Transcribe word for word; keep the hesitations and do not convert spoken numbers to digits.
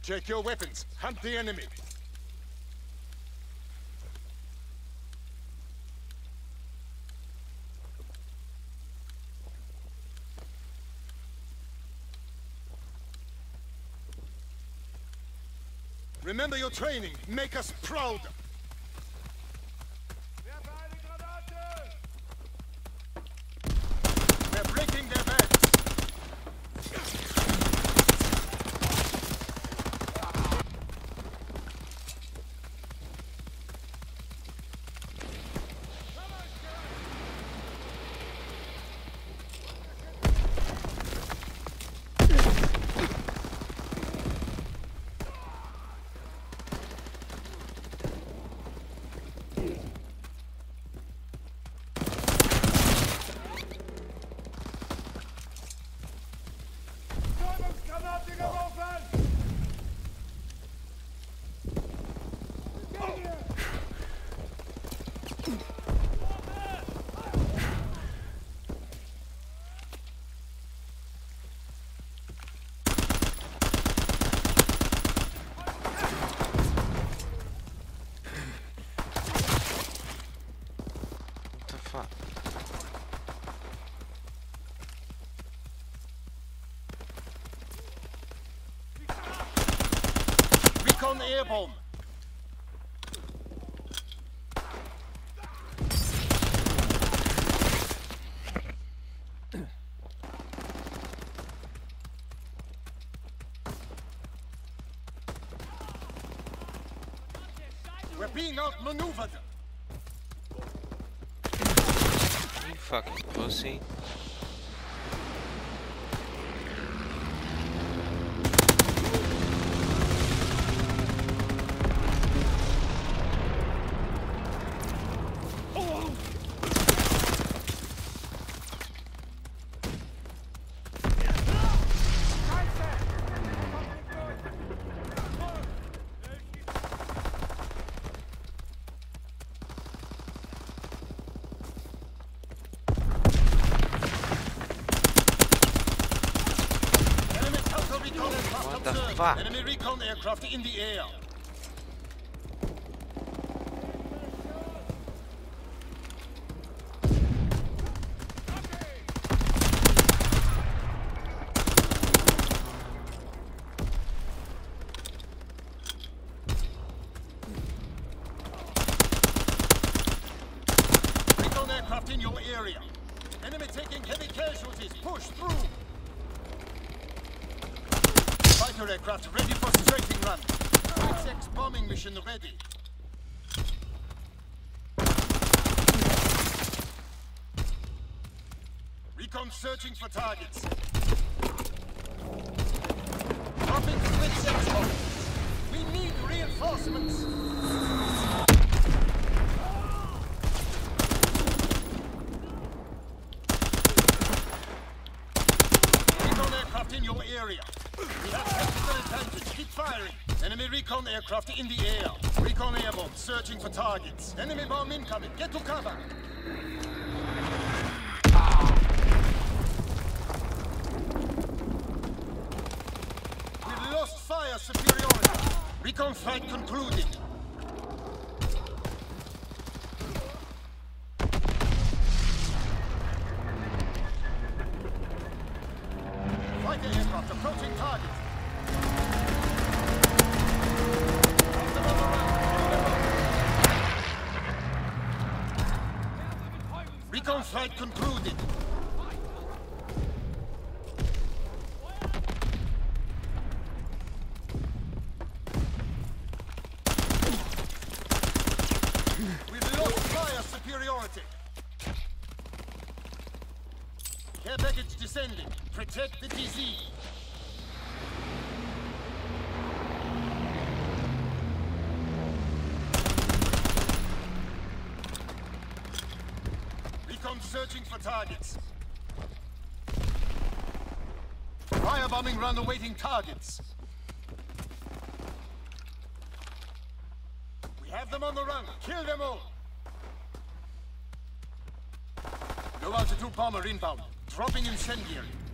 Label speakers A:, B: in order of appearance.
A: Check your weapons. Hunt the enemy. Remember your training. Make us proud. They're breaking their backs. Recon airborne. We're being outmaneuvered.
B: You fucking pussy. What the fuck?
A: Enemy recon aircraft in the air. Recon aircraft in your area. Enemy taking heavy casualties. Push through. Fighter aircraft ready for strafing run. X X bombing mission ready. Recon searching for targets. Dropping split sector. We need reinforcements. Recon aircraft in your area. We have tactical advantage. Keep firing. Enemy recon aircraft in the air. Recon airborne, searching for targets. Enemy bomb incoming. Get to cover. We've lost fire superiority. Recon fight concluded. Fighter aircraft approaching target. Recon flight concluded. We've lost fire superiority. Care package descending. Protect the D Z. Recon searching for targets. Firebombing run awaiting targets. We have them on the run. Kill them all. Low altitude bomber inbound. Dropping incendiary.